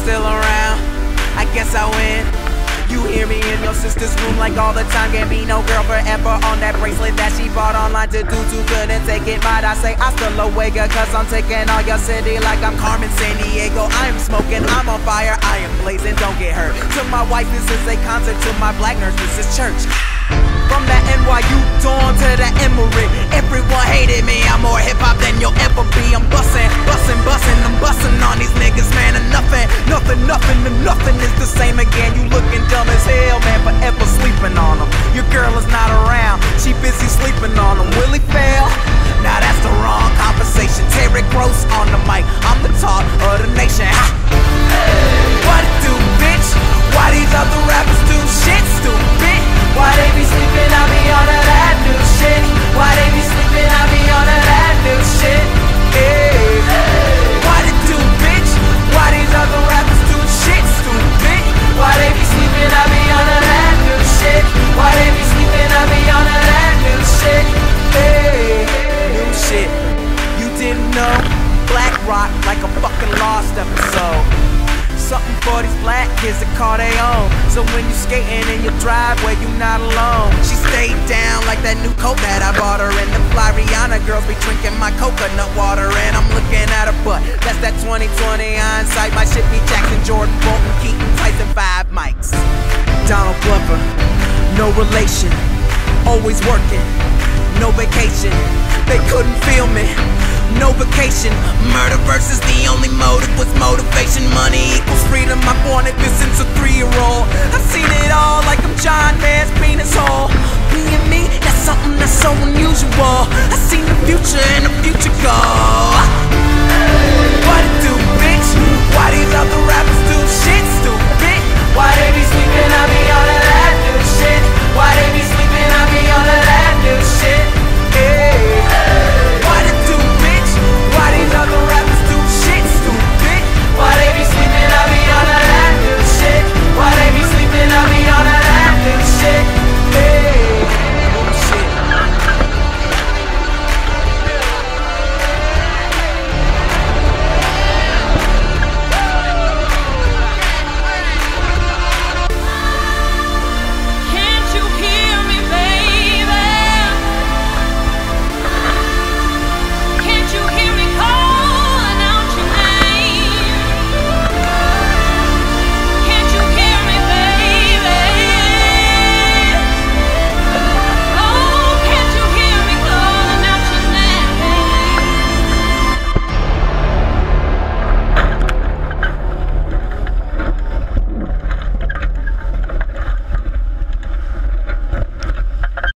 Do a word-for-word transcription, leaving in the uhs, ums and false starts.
still around, I guess I win. You hear me in your sister's room like all the time. Can't be no girl forever on that bracelet that she bought online to do too good and take it. Might I say hasta luego, cause I'm taking all your city like I'm Carmen Sandiego. I am smoking, I'm on fire, I am blazing, don't get hurt. To my wife, this is a concert. To my black nurse, this is church. From the N Y U Dawn to the Emirate, everyone hated me. I'm more hip-hop than you'll ever be. I'm bussin', bussin', bussin', I'm bussin' on these niggas, man. And nothing, nothing, nothing, and nothing is the same again. You looking dumb as hell, man, forever sleeping on them. Your girl is not around, she busy sleeping on them. Will he fail? Now that's the wrong conversation. Terry Gross on the mic, I'm the talk of the nation. Ha! What it do, bitch? Why these other rappers do shit stupid? Why they be sleeping, I be on to that new shit. Why they be sleeping, I be on to that new shit. Hey, what it do, bitch? Why these other rappers do shit stupid? Why they be sleeping, I be on to that new shit. Why they be sleeping, I be on to that new shit. Hey, new shit. You didn't know? Black rock like a fucking lost episode. Something for these black kids that call they own. So when you skating in your driveway, you not alone. She stayed down like that new coat that I bought her. And the fly Rihanna girls be drinking my coconut water. And I'm looking at her butt, that's that twenty twenty hindsight. My shit be Jackson, Jordan, Bolton, Keaton, Tyson, five mics. Donald Glover, no relation, always working, no vacation. They couldn't feel me, no vacation. Murder versus the only motive was motivation. Money equals freedom, I wanted this since a three-year-old. I've seen it all like I'm John Man's penis hole. Being me, that's something that's so unusual. I seen the future and the future go.